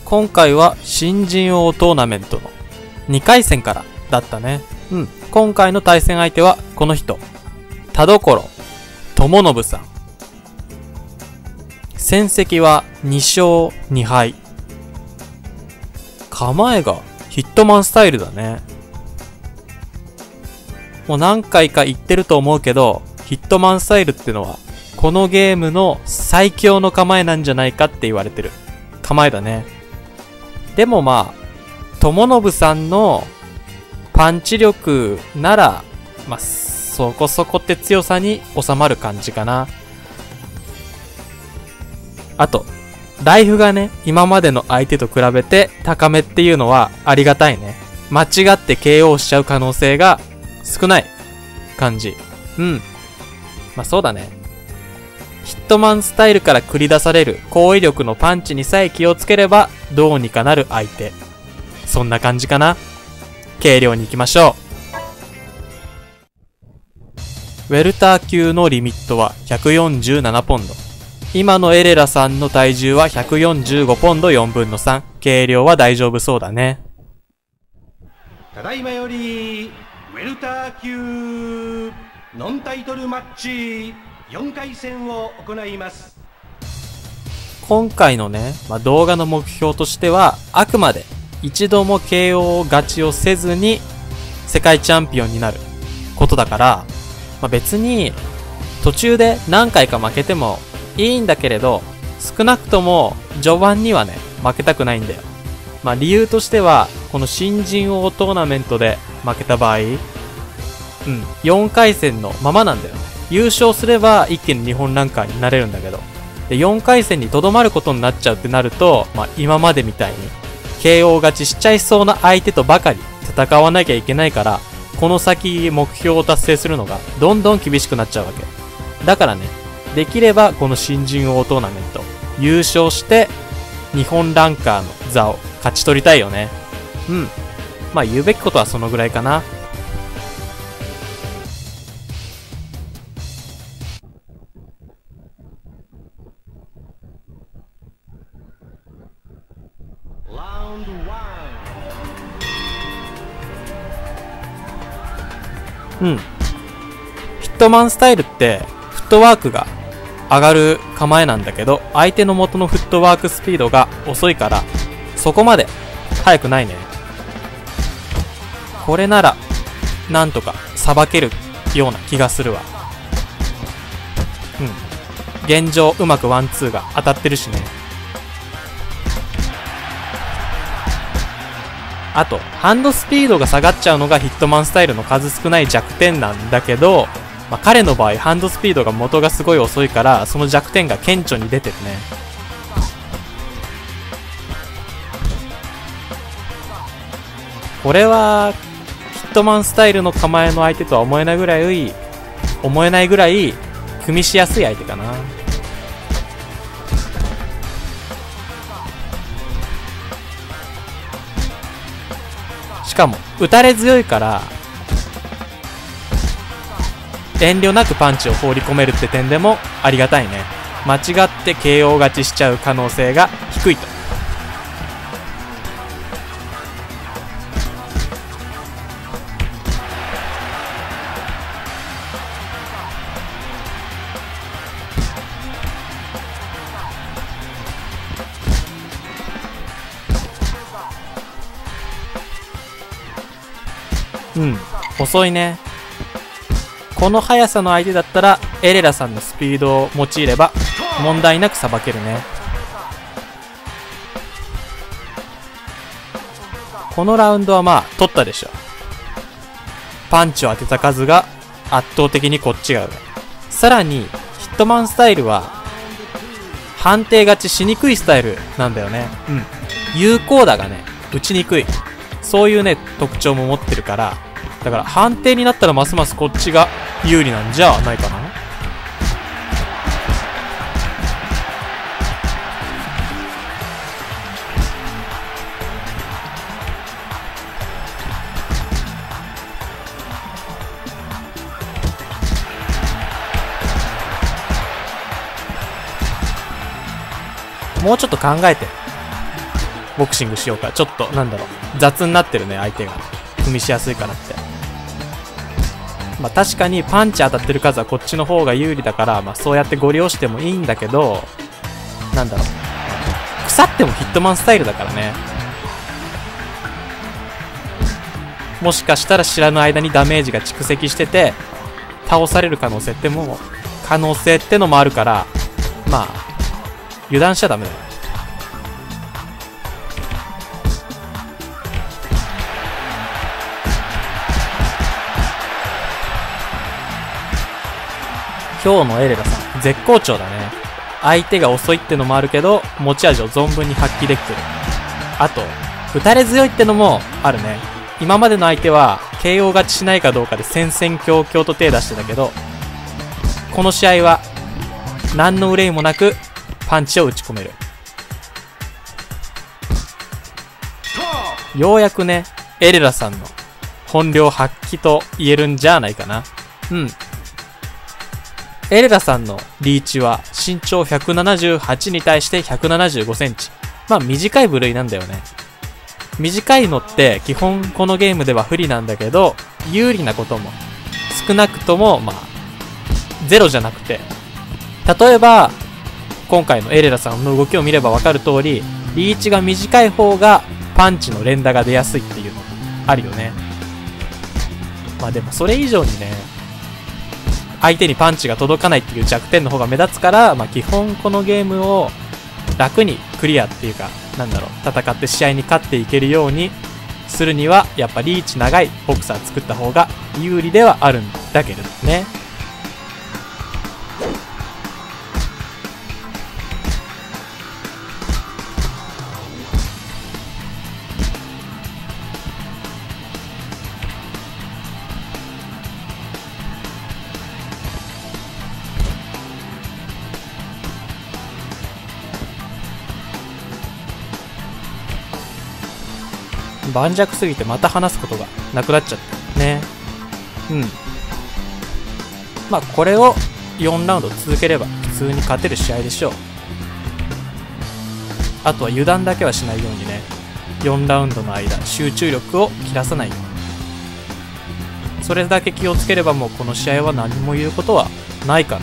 今回は新人王トーナメントの2回戦からだったね。今回の対戦相手はこの人。田所智信さん。戦績は2勝2敗。構えがヒットマンスタイルだね。もう何回か言ってると思うけど、ヒットマンスタイルってのはこのゲームの最強の構えなんじゃないかって言われてる構えだね。でもまあ友信さんのパンチ力ならまあそこそこって強さに収まる感じかな。あとライフがね、今までの相手と比べて高めっていうのはありがたいね。間違って KO しちゃう可能性が少ない感じ。まあそうだね。ヒットマンスタイルから繰り出される高威力のパンチにさえ気をつければどうにかなる相手。そんな感じかな。軽量に行きましょう。ウェルター級のリミットは147ポンド。今のエレラさんの体重は145ポンド4分の3。軽量は大丈夫そうだね。 ただいまよりウェルター級ノンタイトルマッチ4回戦を行います。 今回のね、動画の目標としてはあくまで一度も KO 勝ちをせずに世界チャンピオンになることだから、別に途中で何回か負けてもいいんだけれど、少なくとも序盤にはね負けたくないんだよ。理由としてはこの新人王トーナメントで負けた場合、4回戦のままなんだよね。優勝すれば一気に日本ランカーになれるんだけど、で4回戦にとどまることになっちゃうってなると、今までみたいに KO 勝ちしちゃいそうな相手とばかり戦わなきゃいけないから、この先目標を達成するのがどんどん厳しくなっちゃうわけだからね、できればこの新人王トーナメント優勝して日本ランカーの座を勝ち取りたいよね。言うべきことはそのぐらいかな。ヒットマンスタイルってフットワークが上がる構えなんだけど、相手の元のフットワークスピードが遅いからそこまで速くないね。これならなんとかさばけるような気がするわ。現状うまくワンツーが当たってるしね。あとハンドスピードが下がっちゃうのがヒットマンスタイルの数少ない弱点なんだけど、彼の場合ハンドスピードが元がすごい遅いからその弱点が顕著に出てるね。これはヒットマンスタイルの構えの相手とは思えないぐらい組みしやすい相手かな。しかも打たれ強いから遠慮なくパンチを放り込めるって点でもありがたいね。間違って KO 勝ちしちゃう可能性が低いと。遅いね。この速さの相手だったらエレラさんのスピードを用いれば問題なくさばけるね。このラウンドは取ったでしょ。パンチを当てた数が圧倒的にこっちが上。さらにヒットマンスタイルは判定勝ちしにくいスタイルなんだよね。有効打がね打ちにくい、そういうね特徴も持ってるから、だから判定になったらますますこっちが有利なんじゃないかな。もうちょっと考えて。 ボクシングしようか。ちょっと、なんだろう。雑になってるね、相手が。踏みしやすいからって。まあ確かにパンチ当たってる数はこっちの方が有利だから、まあそうやってご利用してもいいんだけど、なんだろう。腐ってもヒットマンスタイルだからね。もしかしたら知らぬ間にダメージが蓄積してて、倒される可能性ってのもあるから、まあ、油断しちゃダメだよ。今日のエレラさん、絶好調だね。相手が遅いってのもあるけど、持ち味を存分に発揮できてる。あと、打たれ強いってのもあるね。今までの相手は、KO 勝ちしないかどうかで戦々恐々と手出してたけど、この試合は、何の憂いもなく、パンチを打ち込める。ようやくね、エレラさんの本領発揮と言えるんじゃないかな。うん。エレラさんのリーチは身長178に対して175センチ。まあ短い部類なんだよね。短いのって基本このゲームでは不利なんだけど、有利なことも少なくともまあゼロじゃなくて、例えば今回のエレラさんの動きを見ればわかる通り、リーチが短い方がパンチの連打が出やすいっていうのがあるよね。まあでもそれ以上にね、相手にパンチが届かないっていう弱点の方が目立つから、まあ基本このゲームを楽にクリアっていうか、なんだろう、戦って試合に勝っていけるようにするには、やっぱリーチ長いボクサー作った方が有利ではあるんだけれどね。盤石すぎてまた話すことがなくなっちゃったね。うん。まあこれを4ラウンド続ければ普通に勝てる試合でしょう。あとは油断だけはしないようにね、4ラウンドの間集中力を切らさないように。それだけ気をつければもうこの試合は何も言うことはないかな。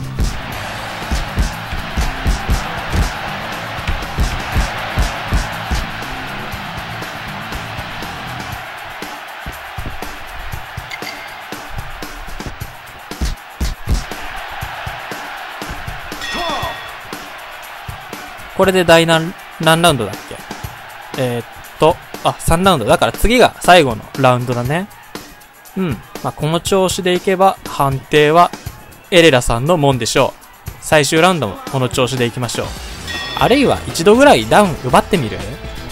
これで第何ラウンドだっけ3ラウンド。だから次が最後のラウンドだね。うん。まあ、この調子でいけば判定はエレラさんのもんでしょう。最終ラウンドもこの調子でいきましょう。あるいは一度ぐらいダウン奪ってみる？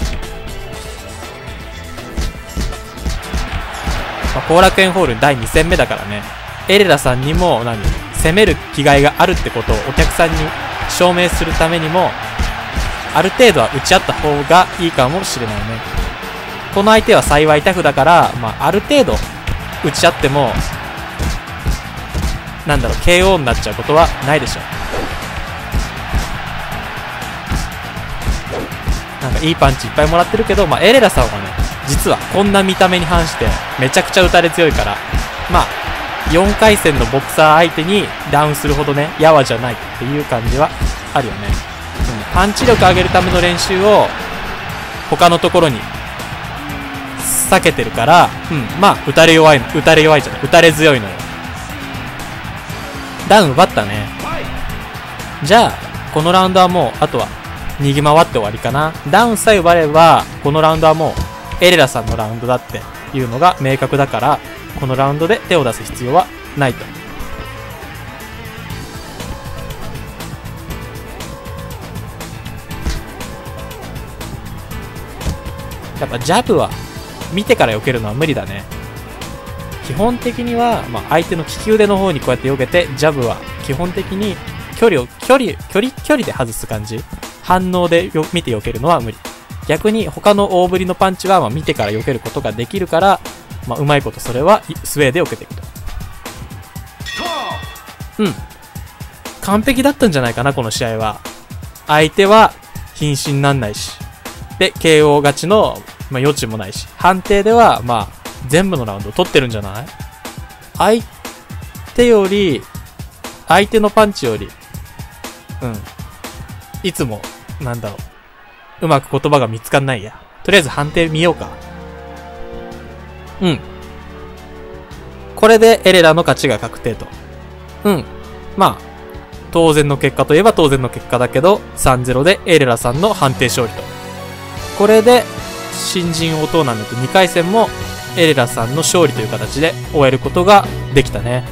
まあ、後楽園ホール第2戦目だからね。エレラさんにも攻める気概があるってことをお客さんに証明するためにも、ある程度は打ち合った方がいいかもしれないね。この相手は幸いタフだから、まあ、ある程度打ち合っても、なんだろう、KO になっちゃうことはないでしょう。なんかいいパンチいっぱいもらってるけど、まあ、エレラさんはね、実はこんな見た目に反してめちゃくちゃ打たれ強いから、まあ、4回戦のボクサー相手にダウンするほどね、やわじゃないっていう感じはあるよね。パンチ力上げるための練習を他のところに避けてるから、まあ打たれ強いのよ。ダウン奪ったね。じゃあこのラウンドはもうあとは逃げ回って終わりかな。ダウンさえ奪ればこのラウンドはもうエレラさんのラウンドだっていうのが明確だから、このラウンドで手を出す必要はないと。やっぱジャブは見てから避けるのは無理だね。基本的には、まあ、相手の利き腕の方にこうやって避けて、ジャブは基本的に距離で外す感じ。反応で見て避けるのは無理。逆に他の大振りのパンチは、まあ、見てから避けることができるから、まあ、うまいことそれはスウェーで避けていくと。完璧だったんじゃないかな、この試合は。相手は瀕死になんないし。 で、KO 勝ちの、まあ、余地もないし、判定では、まあ、全部のラウンド取ってるんじゃない？相手のパンチより、いつも、なんだろう。うまく言葉が見つかんないや。とりあえず判定見ようか。これでエレラの勝ちが確定と。まあ、当然の結果といえば当然の結果だけど、3-0 でエレラさんの判定勝利と。これで、新人王トーナメント2回戦も、エレラさんの勝利という形で終えることができたね。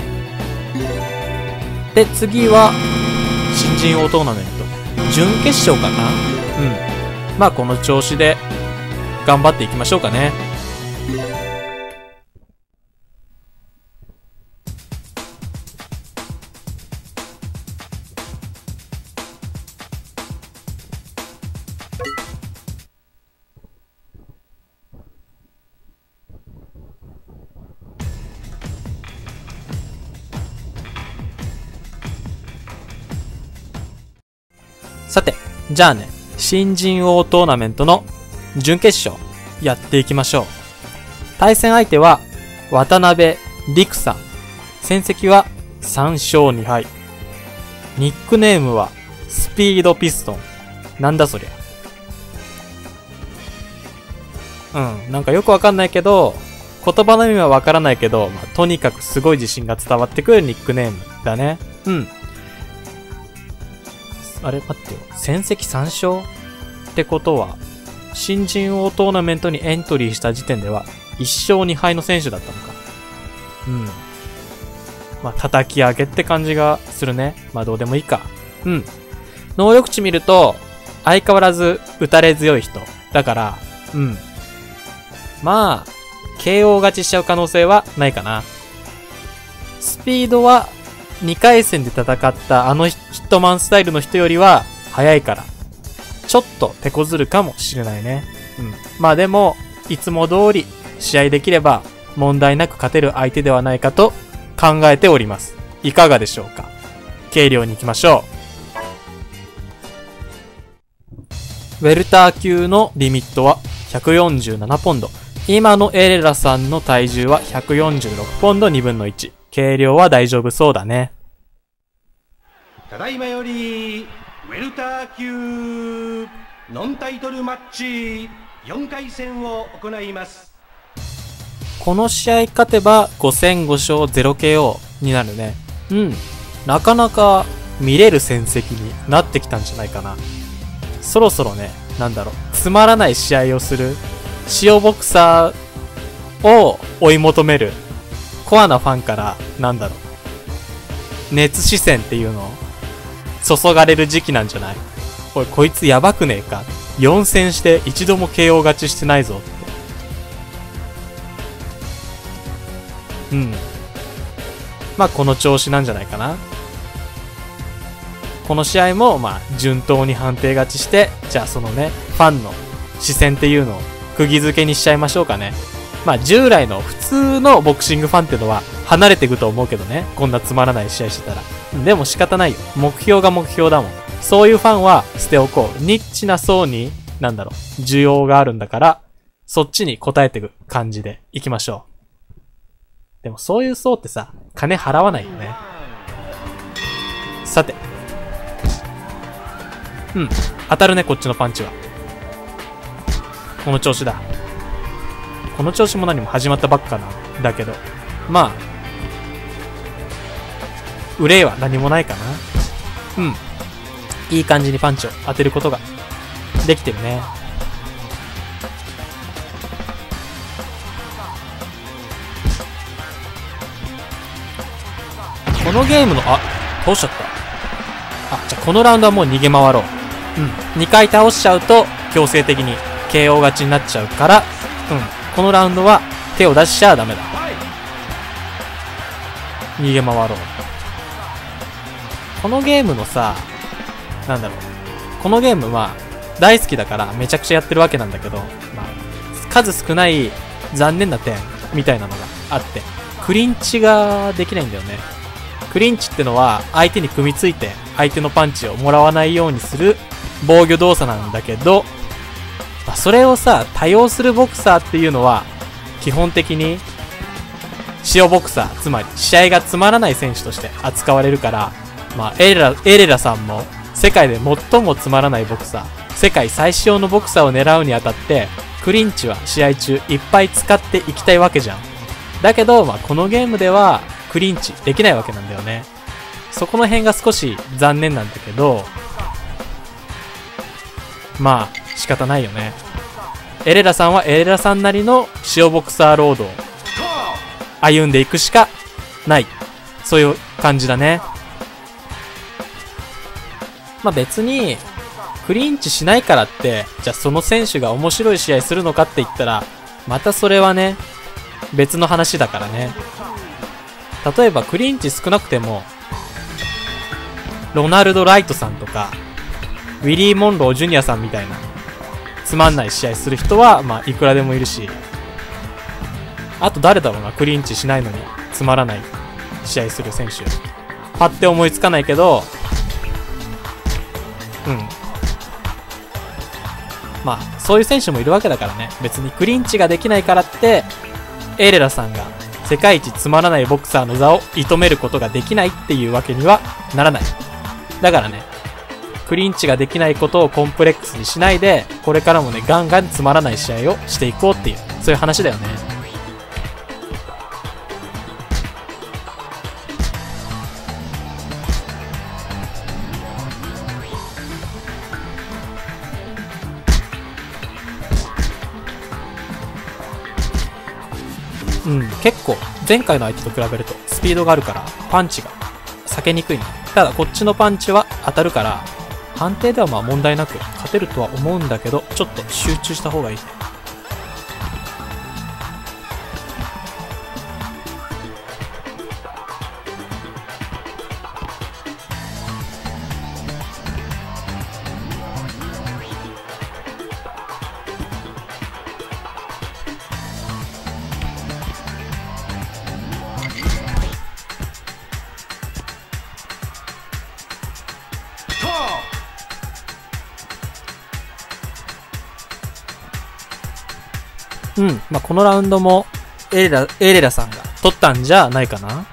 で、次は、新人王トーナメント。準決勝かな？まあ、この調子で、頑張っていきましょうかね。さて、じゃあね、新人王トーナメントの準決勝、やっていきましょう。対戦相手は、渡辺陸さん。戦績は3勝2敗。ニックネームは、スピードピストン。なんだそりゃ。なんかよくわかんないけど、言葉の意味はわからないけど、まあ、とにかくすごい自信が伝わってくるニックネームだね。あれ待ってよ。戦績3勝ってことは、新人王トーナメントにエントリーした時点では、1勝2敗の選手だったのか。まあ、叩き上げって感じがするね。まあ、どうでもいいか。能力値見ると、相変わらず打たれ強い人。だから、まあ、KO 勝ちしちゃう可能性はないかな。スピードは、2回戦で戦ったあのヒットマンスタイルの人よりは早いから、ちょっと手こずるかもしれないね。まあでも、いつも通り試合できれば問題なく勝てる相手ではないかと考えております。いかがでしょうか？計量に行きましょう。ウェルター級のリミットは147ポンド。今のエレラさんの体重は146ポンド2分の1。計量は大丈夫そうだね。 ただいまよりウェルター級ノンタイトルマッチ4回戦を行います。 この試合勝てば5戦5勝 0KO になるね。なかなか見れる戦績になってきたんじゃないかな。そろそろね、つまらない試合をする塩ボクサーを追い求めるコアなファンから、熱視線っていうのを注がれる時期なんじゃない？おい、こいつやばくねえか？ 4 戦して一度も KO 勝ちしてないぞって。まあ、この調子なんじゃないかな。この試合も、まあ、順当に判定勝ちして、じゃあそのね、ファンの視線っていうのを釘付けにしちゃいましょうかね。まあ、従来の普通のボクシングファンってのは離れていくと思うけどね。こんなつまらない試合してたら。でも仕方ないよ。目標が目標だもん。そういうファンは捨ておこう。ニッチな層に、需要があるんだから、そっちに応えていく感じでいきましょう。でもそういう層ってさ、金払わないよね。さて。当たるね、こっちのパンチは。この調子だ。この調子も何も始まったばっかなんだけど。まあ、憂いは何もないかな。いい感じにパンチを当てることができてるね。このゲームの、倒しちゃった。じゃあこのラウンドはもう逃げ回ろう。2回倒しちゃうと強制的に KO 勝ちになっちゃうから、このラウンドは手を出しちゃダメだ。逃げ回ろう。このゲームのさ、このゲームは大好きだからめちゃくちゃやってるわけなんだけど、まあ、数少ない残念な点みたいなのがあって、クリンチができないんだよね。クリンチってのは相手に組みついて相手のパンチをもらわないようにする防御動作なんだけど、 まあ、それをさ、多用するボクサーっていうのは、基本的に、塩ボクサー、つまり試合がつまらない選手として扱われるから、まあ、エレラさんも、世界で最もつまらないボクサー、世界最小のボクサーを狙うにあたって、クリンチは試合中いっぱい使っていきたいわけじゃん。だけど、まあ、このゲームでは、クリンチできないわけなんだよね。そこの辺が少し残念なんだけど、まあ、仕方ないよね。エレラさんはエレラさんなりの塩ボクサーロードを歩んでいくしかない。そういう感じだね。まあ別に、クリンチしないからって、じゃあその選手が面白い試合するのかって言ったら、またそれはね、別の話だからね。例えばクリンチ少なくても、ロナルド・ライトさんとか、ウィリー・モンロー・ジュニアさんみたいな、つまんない試合する人は、まあ、いくらでもいるし、あと誰だろうな、クリンチしないのに、つまらない試合する選手。パッて思いつかないけど、まあ、そういう選手もいるわけだからね。別にクリンチができないからって、エレラさんが世界一つまらないボクサーの座を射止めることができないっていうわけにはならない。だからね、クリンチができないことをコンプレックスにしないで、これからもね、ガンガンつまらない試合をしていこうっていう、そういう話だよね。結構、前回の相手と比べるとスピードがあるから、パンチが避けにくいな。ただ、こっちのパンチは当たるから、判定ではまあ問題なく勝てるとは思うんだけど、ちょっと集中した方がいいね。まあ、このラウンドもエレラさんが取ったんじゃないかな。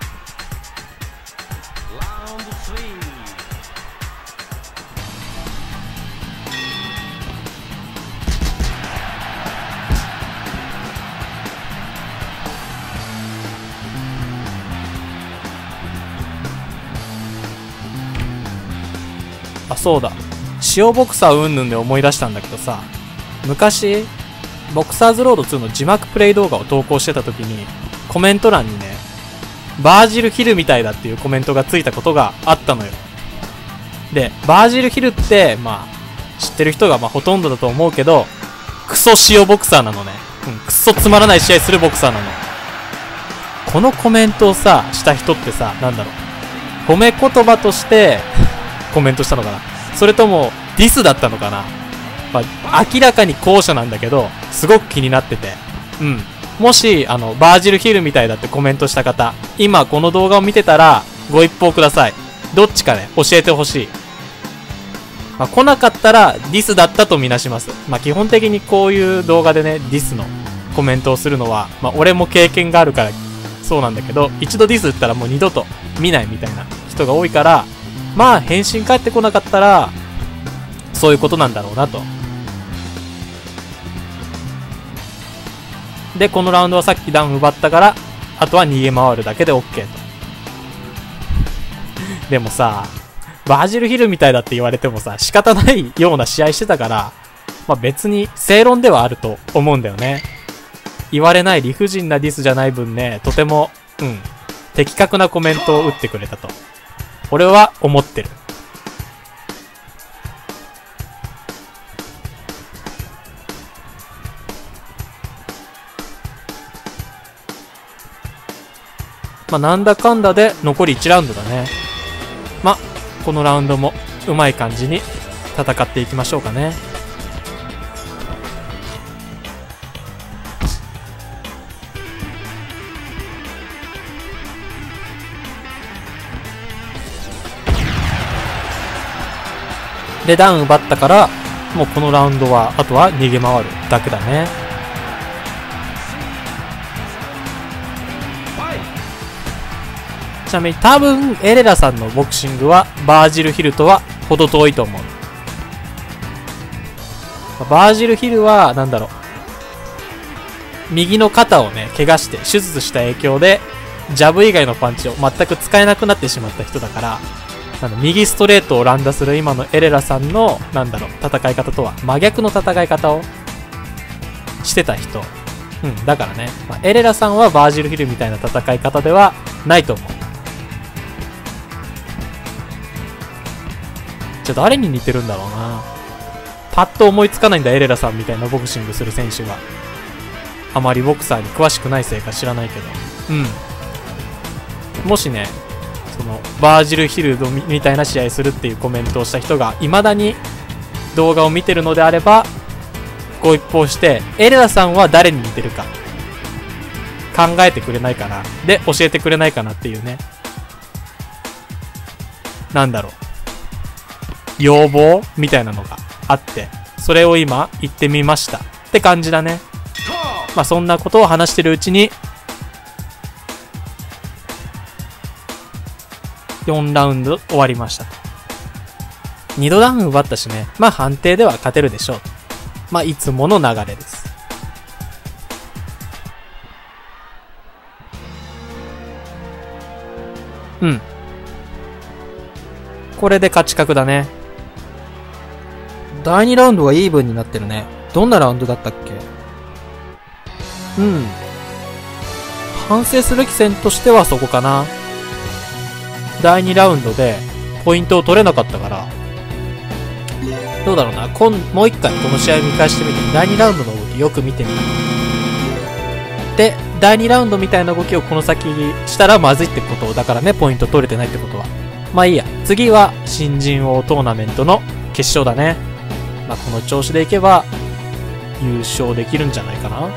あ、そうだ。塩ボクサーうんぬんで思い出したんだけどさ、昔、ボクサーズロード2の字幕プレイ動画を投稿してた時に、コメント欄にね、バージルヒルみたいだっていうコメントがついたことがあったのよ。で、バージルヒルって、まあ、知ってる人がまあほとんどだと思うけど、クソ塩ボクサーなのね。クソつまらない試合するボクサーなの。このコメントをさ、した人ってさ、なんだろう。褒め言葉として、コメントしたのかな。それとも、ディスだったのかな。まあ、明らかに後者なんだけど、すごく気になってて。もし、バージルヒルみたいだってコメントした方、今この動画を見てたら、ご一報ください。どっちかね、教えてほしい。まあ、来なかったら、ディスだったとみなします。まあ、基本的にこういう動画でね、ディスのコメントをするのは、まあ、俺も経験があるから、そうなんだけど、一度ディス打ったらもう二度と見ないみたいな人が多いから、まあ、返信返ってこなかったら、そういうことなんだろうなと。で、このラウンドはさっきダウン奪ったから、あとは逃げ回るだけで OK と。でもさ、バージルヒルみたいだって言われてもさ、仕方ないような試合してたから、まあ別に正論ではあると思うんだよね。言われない理不尽なディスじゃない分ね、とても、的確なコメントを打ってくれたと。俺は思ってる。まあ、なんだかんだで残り1ラウンドだね。まあ、このラウンドもうまい感じに戦っていきましょうかね。で、ダウン奪ったから、 もうこのラウンドは、あとは逃げ回るだけだね。ちなみに多分、エレラさんのボクシングは、バージルヒルとは程遠いと思う。バージルヒルは、なんだろう。右の肩をね、怪我して、手術した影響で、ジャブ以外のパンチを全く使えなくなってしまった人だから、右ストレートを乱打する今のエレラさんの、なんだろう、戦い方とは真逆の戦い方をしてた人。うん、だからね、エレラさんはバージルヒルみたいな戦い方ではないと思う。じゃあ誰に似てるんだろうな。パッと思いつかないんだ、エレラさんみたいなボクシングする選手が。あまりボクサーに詳しくないせいか知らないけど。うん。もしね、その、バージルヒルドみたいな試合するっていうコメントをした人が、未だに動画を見てるのであれば、ご一報して、エレラさんは誰に似てるか、考えてくれないかな。で、教えてくれないかなっていうね。なんだろう。要望みたいなのがあって、それを今言ってみました。って感じだね。まあそんなことを話してるうちに、4ラウンド終わりました。2度ダウン奪ったしね。まあ判定では勝てるでしょう。まあいつもの流れです。うん。これで勝ち確だね。第2ラウンドがイーブンになってるね。どんなラウンドだったっけ？うん。反省すべき戦としてはそこかな。第2ラウンドでポイントを取れなかったから、どうだろうな。もう一回この試合見返してみて、第2ラウンドの動きよく見てみる。で、第2ラウンドみたいな動きをこの先したらまずいってことだからね、ポイント取れてないってことは。まあいいや。次は新人王トーナメントの決勝だね。まあこの調子でいけば優勝できるんじゃないかな。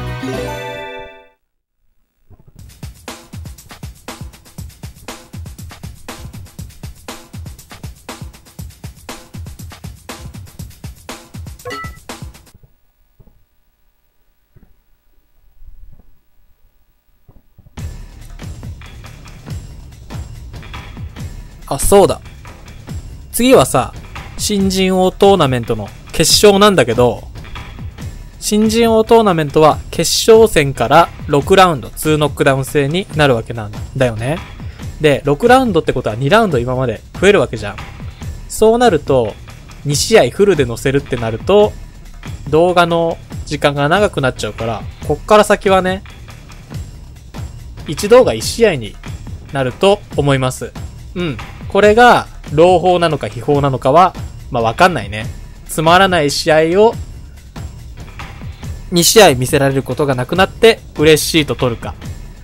あ、そうだ。次はさ、新人王トーナメントの決勝なんだけど、新人王トーナメントは決勝戦から6ラウンド、2ノックダウン制になるわけなんだよね。で、6ラウンドってことは2ラウンド今まで増えるわけじゃん。そうなると、2試合フルで載せるってなると、動画の時間が長くなっちゃうから、こっから先はね、1動画1試合になると思います。うん。これが、朗報なのか秘宝なのかは、まあ、わかんないね。つまらない試合を、2試合見せられることがなくなって、嬉しいと取るか。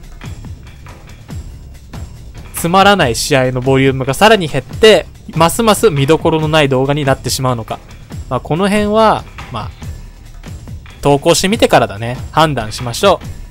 つまらない試合のボリュームがさらに減って、ますます見どころのない動画になってしまうのか。まあ、この辺は、まあ、投稿してみてからだね。判断しましょう。